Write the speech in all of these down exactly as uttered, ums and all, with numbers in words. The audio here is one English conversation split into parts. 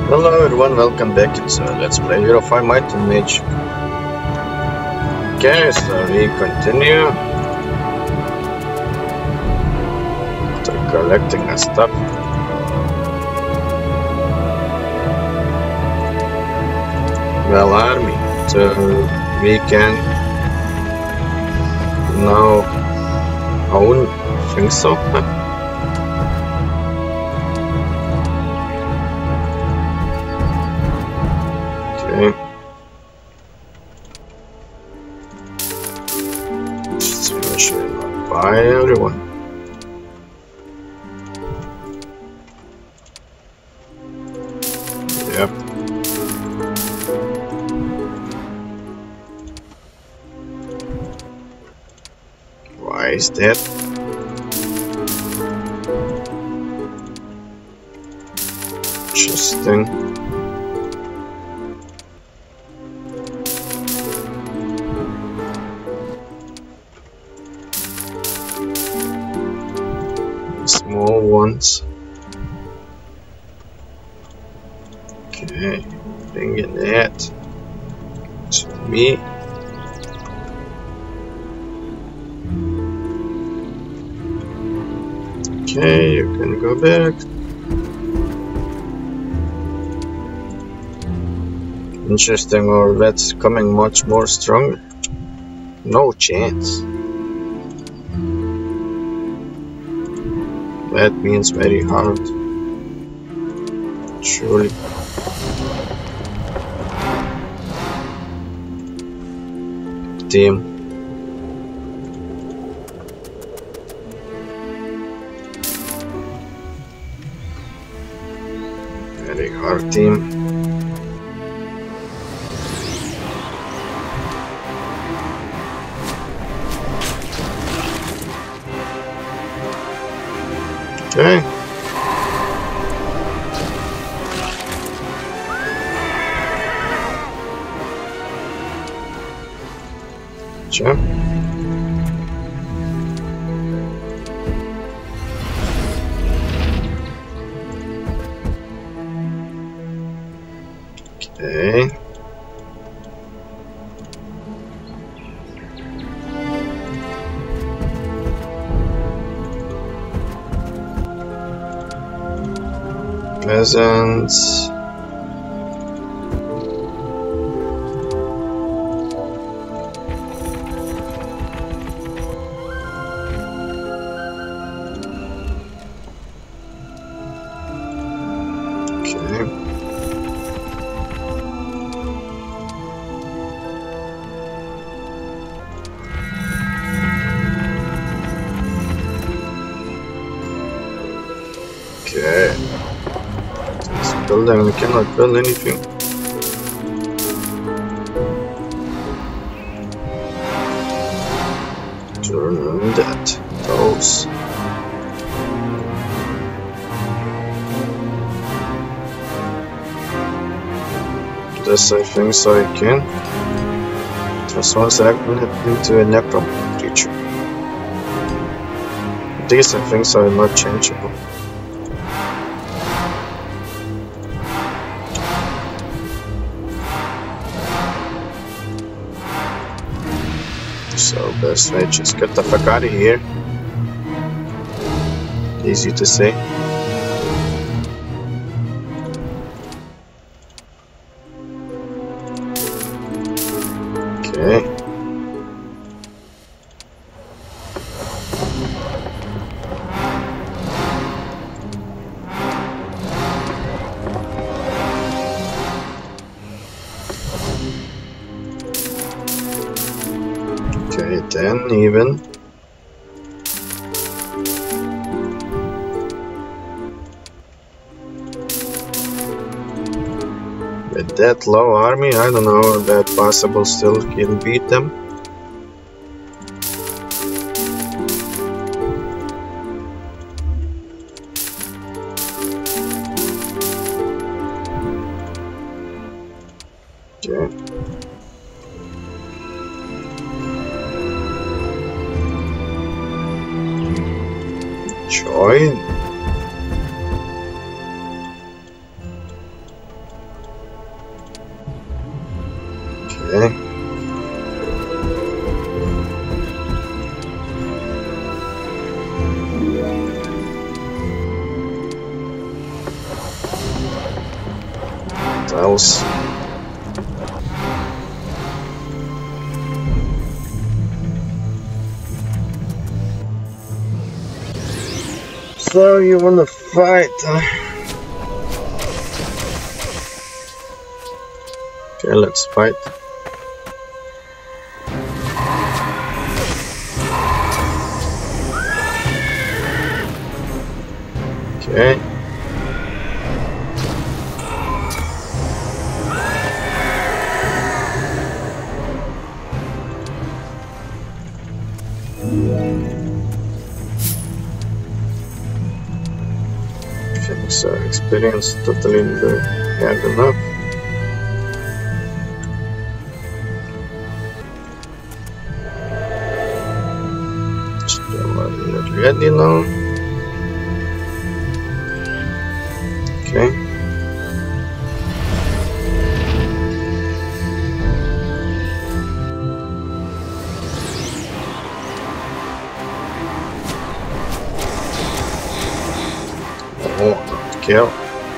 Hello everyone, welcome back. It's uh, Let's Play Hero five Might and Magic. Okay, so we continue after collecting our stuff. Well, army, so we can now own things so. Okay. Just make sure not buy everyone. Yep. Why is that? Interesting. Small ones. Okay, bringing that to me. Okay, you can go back. Interesting, or that's coming much more stronger. No chance. That means very hard. Surely. Team. Very hard team. Okay. Sure. Okay. Peasants. Okay. Okay. Building, we cannot build anything. Turn on that. Those. This I think so I can. Transform segment into a necro creature. These I think so are not changeable. So best way, just get the fuck out of here. Easy to say. Okay. Okay, then even. With that low army, I don't know if that possible still can beat them. Okay. Join. Okay. What else? So you wanna fight, huh? Okay, let's fight. Okay. Things are experience totally had enough. Still not ready now. Okay. Oh, not kill.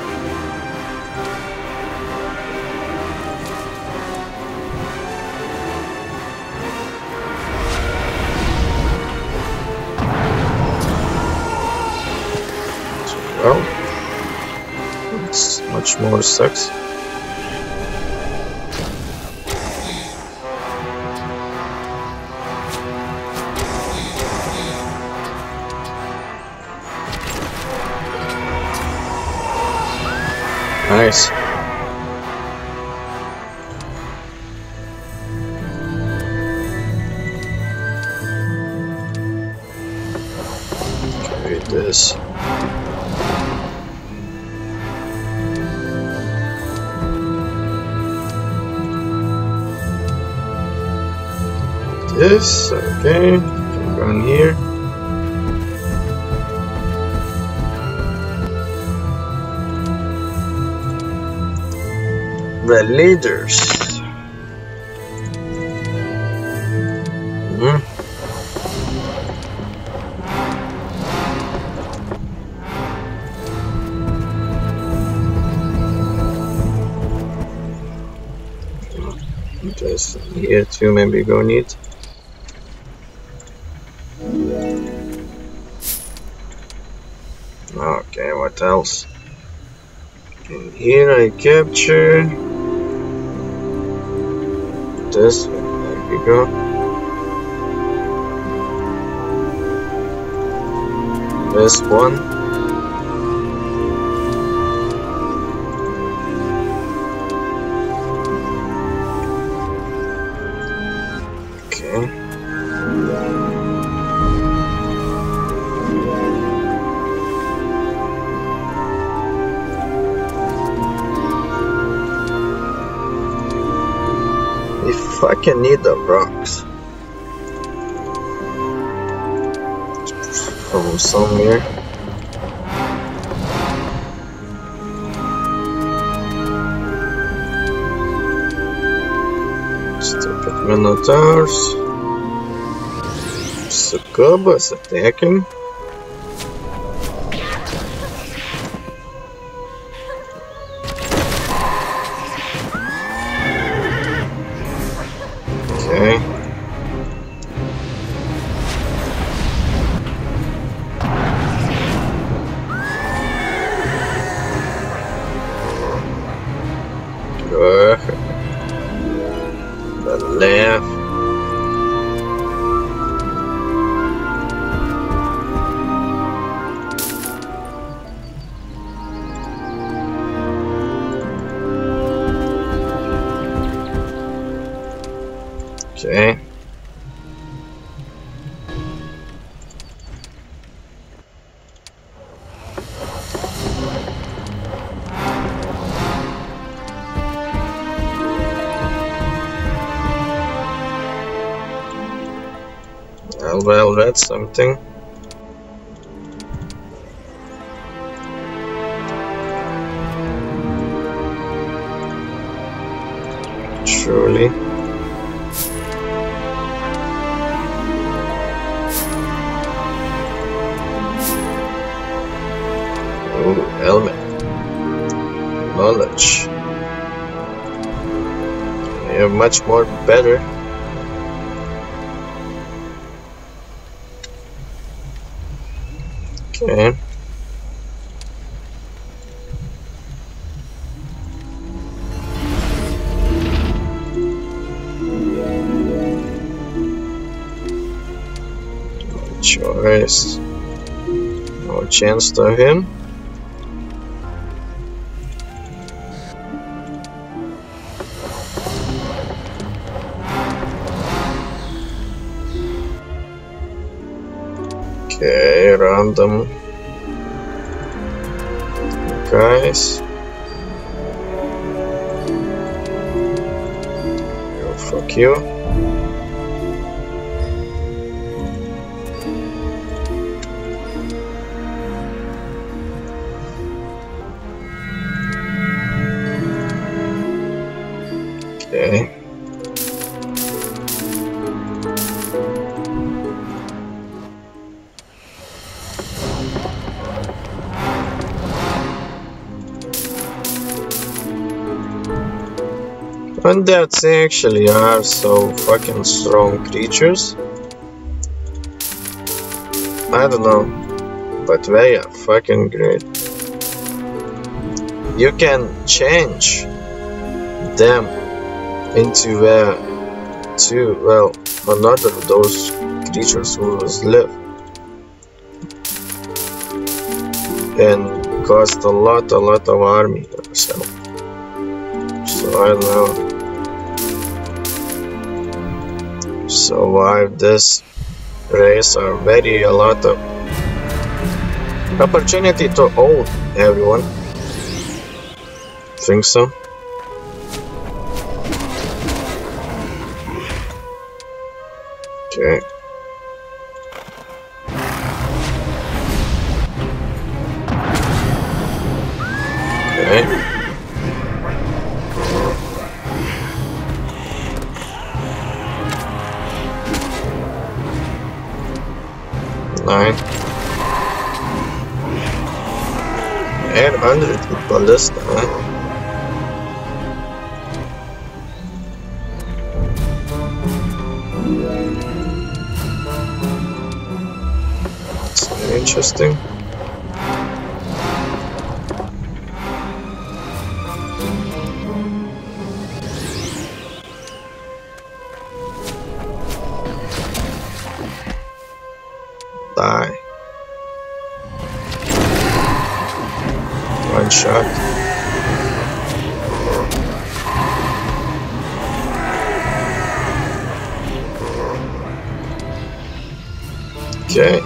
Well, it's much more sucks. Nice. Carry this. This, okay, can go in here. The leaders. Hmm. Just here too, maybe go need. Okay, what else? In here I capture this. There we go. This one. Okay. We fucking need the rocks from somewhere. Stupid minotaurs. Succubus attacking. Okay. Good. The left. Okay. Well, well, that's something. Surely. knowledge. Yeah, much more better. Okay. No choice. No chance to him. Okay, random guys. Oh, fuck you. Okay. And that's actually are so fucking strong creatures. I don't know, but they are fucking great. You can change them into uh, two, well, another of those creatures who live, and cost a lot, a lot of army yourself. So I don't know. Survive this race are very a lot of opportunity to own everyone. Think so? Okay. Okay. Nine. eight hundred with ballista, huh? That's interesting. Die. One shot. Okay.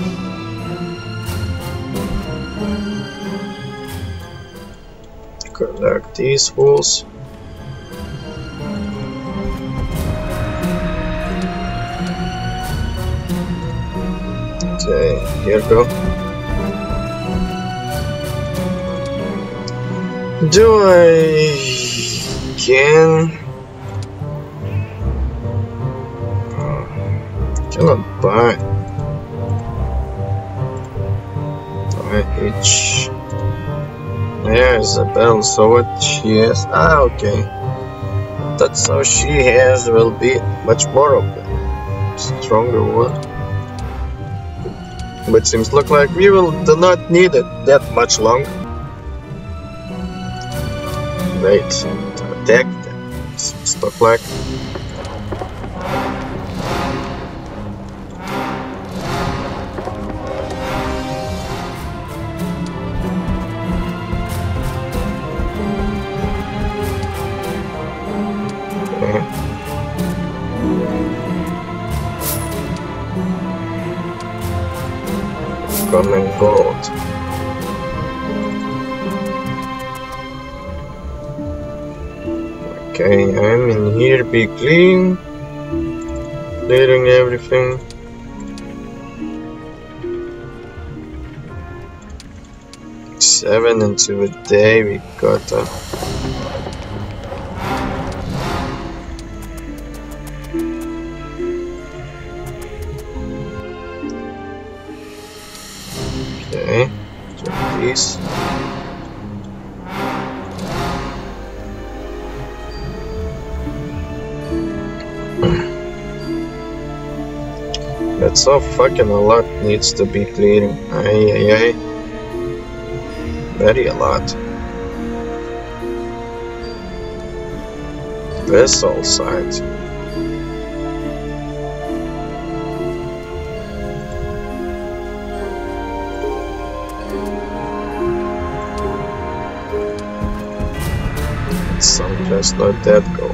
Collect these fools. Okay, here we go. Do I can uh, cannot buy buy each. Yeah, Isabel. So what she has? Ah, okay. That's how she has will be much more of a stronger one. But seems look like we will do not need it that much longer. Wait, to attack them. Stuff like. Okay. Coming gold. Okay, I'm in here, be clean, clearing everything. Seven into a day, we got a okay, so these. That's so fucking a lot needs to be clearing. Aye, aye, aye. Very a lot. Vessel side. Someplace let that go.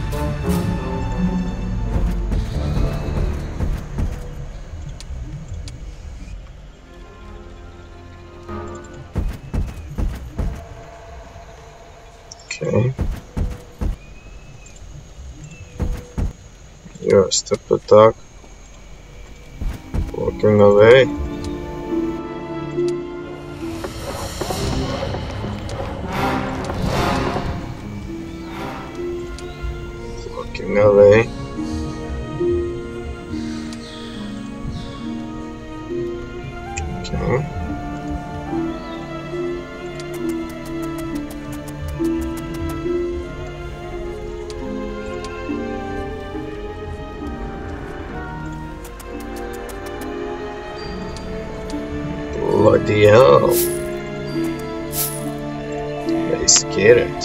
Okay. You're a stupid dog. Walking away. Walking away. Okay. Bloody hell. I scared.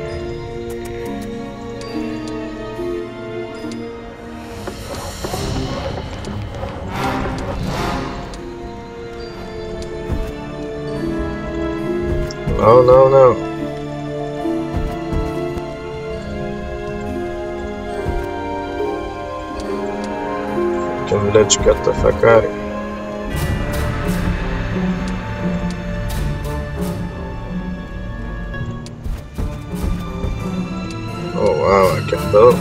No, no, no. Fucking let's get the fuck out of here. Oh wow, I can build.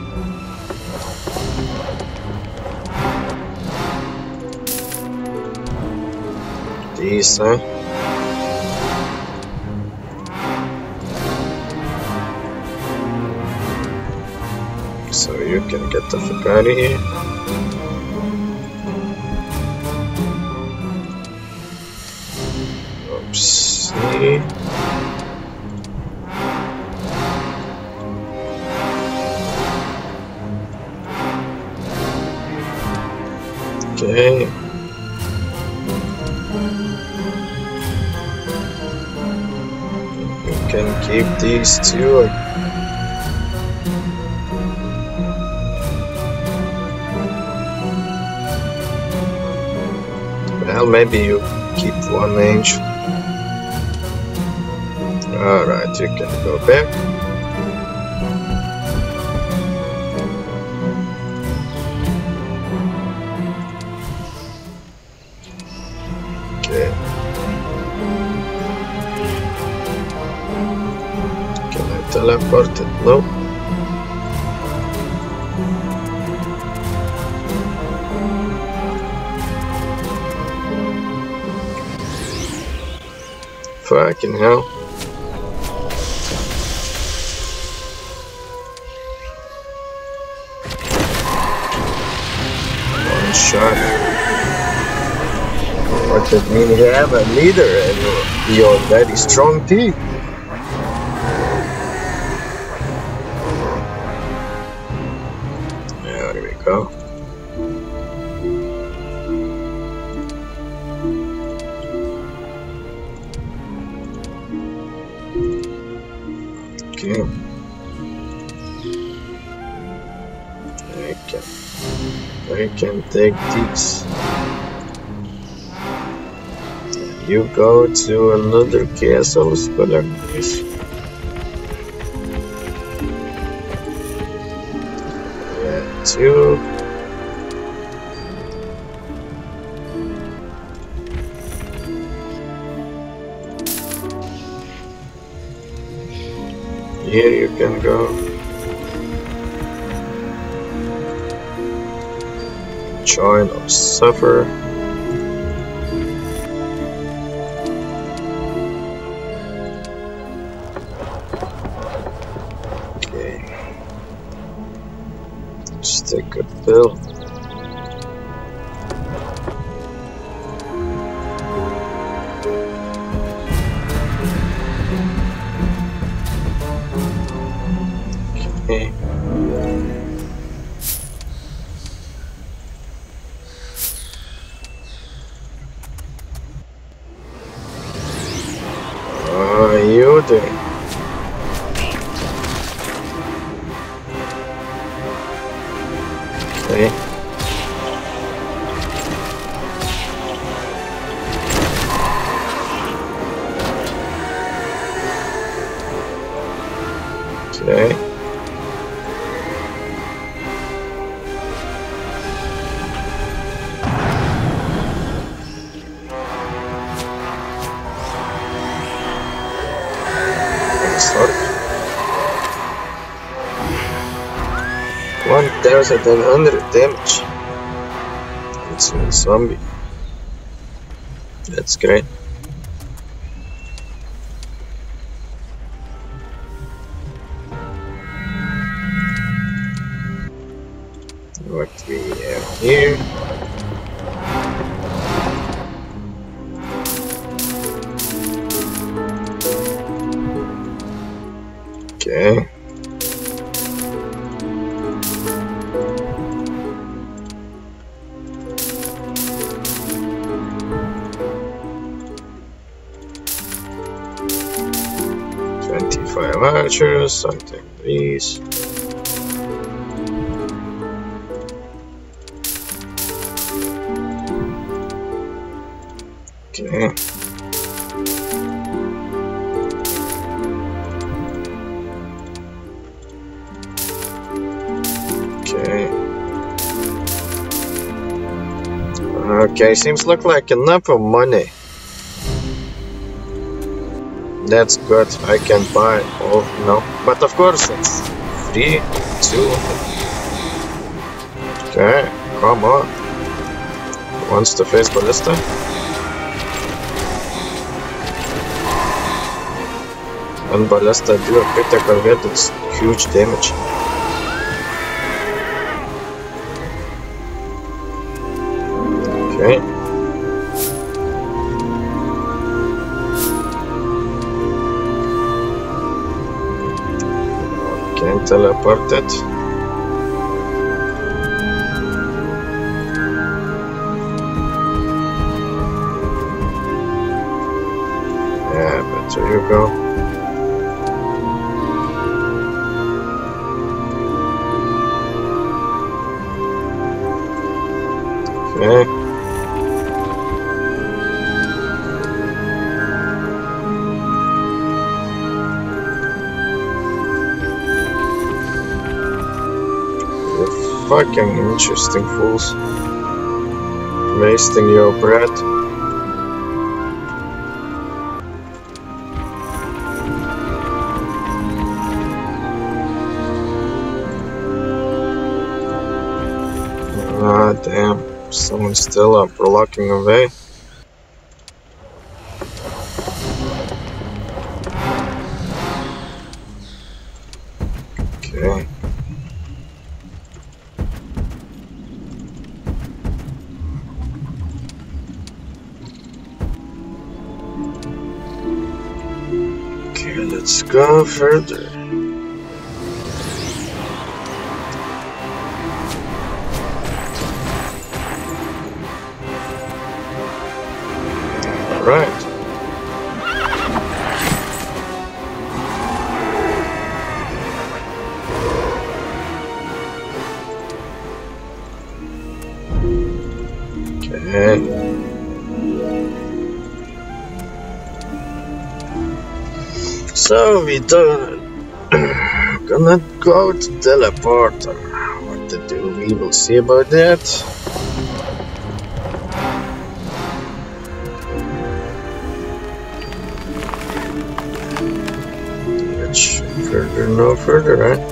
These, huh? So you can get the fuck out of here. Oopsie. Okay. You can keep these two. Well, maybe you keep one inch. Alright, you can go back. Okay. Can I teleport it? No. Fucking hell. One shot. What does it mean you have a leader and you're a very strong team? Yeah, there we go. Okay. I can, I can take these. You go to another castle, Spelunkies. Yeah, two. Here you can go. Join or suffer. Okay. Just take a pill. Okay. doing? Okay. Okay. one thousand one hundred damage. It's a zombie. That's great. What we have here? Okay. twenty-five archers, something these. Okay. Okay. Okay, seems look like enough of money. That's good. I can buy all no, but of course it's free too. Okay, come on. Wants to face ballista? And ballista do a critical hit, it's huge damage. Okay. Can't teleport it. Yeah, but there you go. Okay. Fucking interesting fools. Wasting your breath. Ah, damn. Someone's still up, blocking away. Okay. Let's go further. All right. Okay. So we done. Gonna go to teleporter. What to do? We will see about that. Much further, no further, right?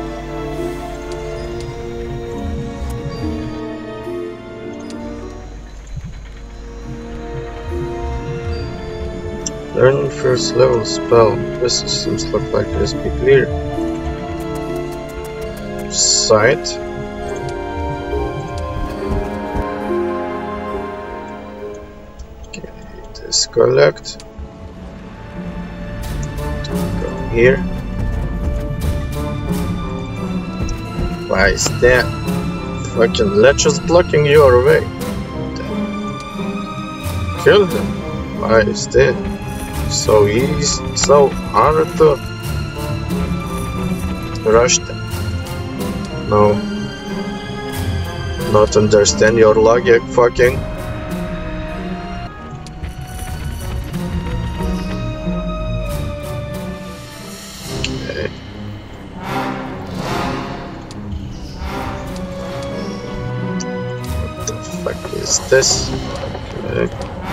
Learn first level spell. This seems to look like this be clear. Sight. Okay, discollect. Go here. Why is that fucking ledges blocking your way? Kill him. Why is that? So easy, so Harder to rush them. No. Not understand your logic, fucking. Okay. What the fuck is this? Okay.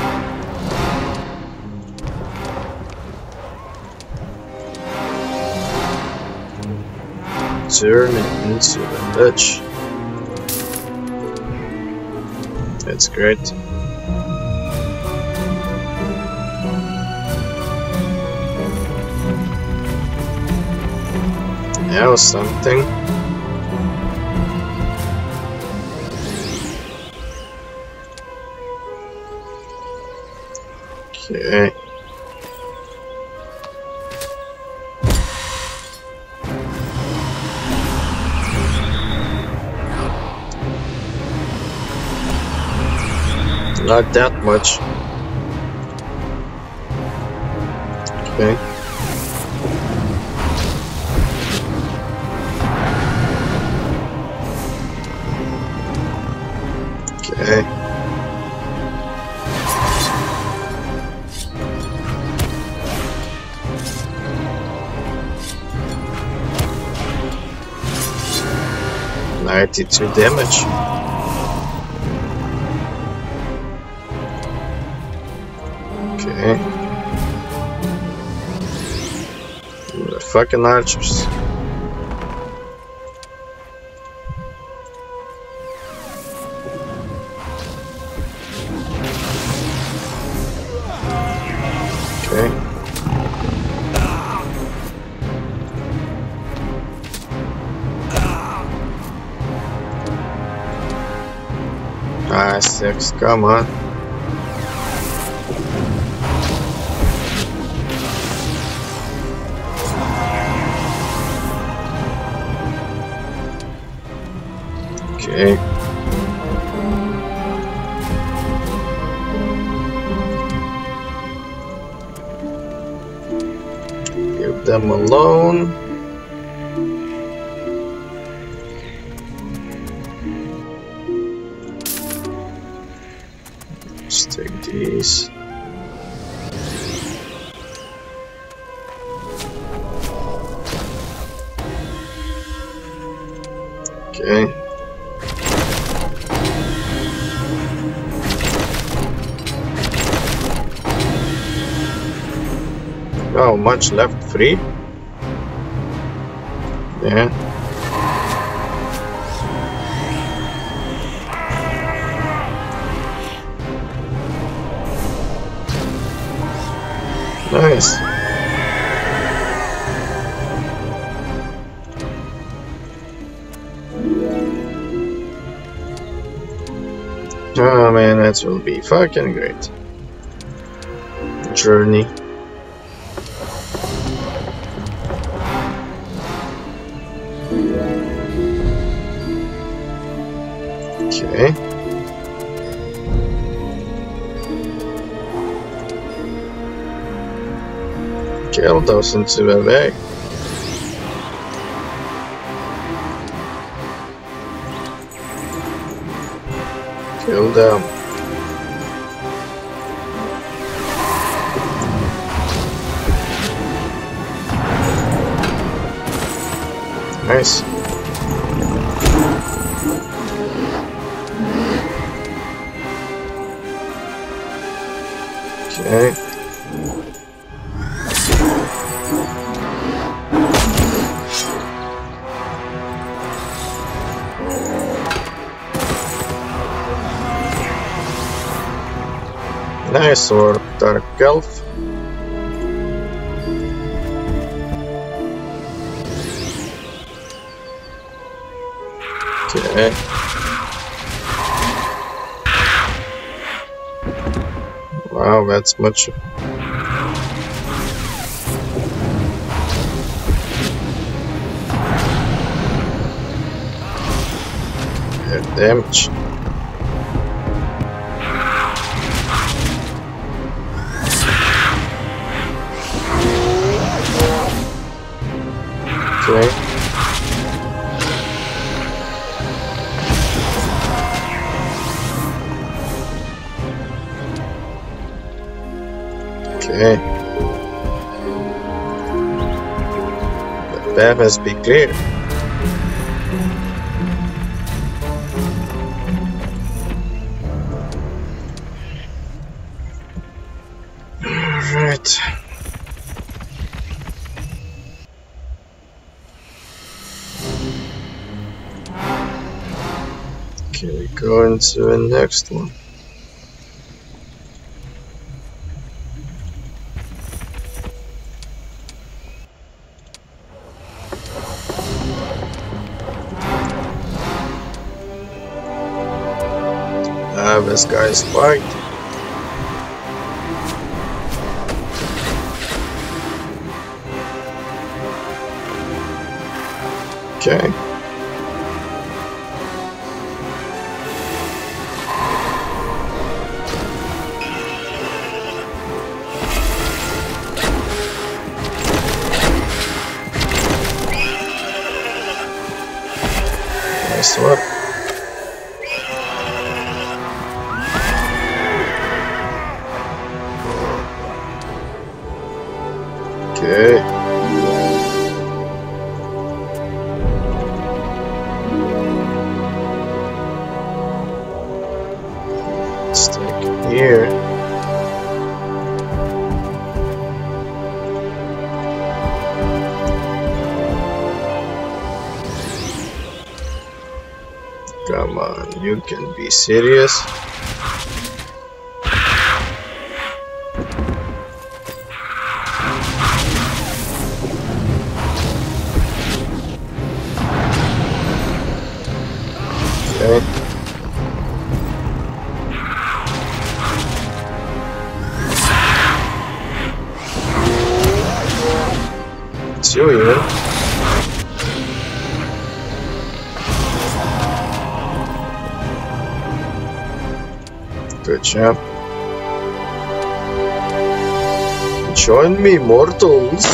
Turning into the ditch. That's great. Now something. Okay. Not that much. Okay. Okay. ninety-two damage. Okay. The fucking archers. Okay. Ah, six, come on. Okay. Leave them alone. Let's take these. Okay. Oh, much left free? Yeah. Nice. Oh man, that will be fucking great. Journey. Okay. Kill those into the way. Kill them. Nice. Okay. Nice work, Dark Elf. Okay. Wow, that's much. Yeah, damage. Okay. Okay. The path must be clear. Alright. Okay, we go into the next one. Ah, this guy's fight. Okay. Nice work. Okay. Let's take it here. Come on, you can be serious. Okay. It's you here. Good job. Join me, mortals.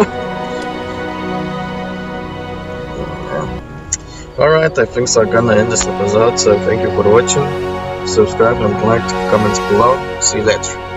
Alright, I think so I'm gonna end this episode, so thank you for watching. Subscribe and like, comments below. See you later.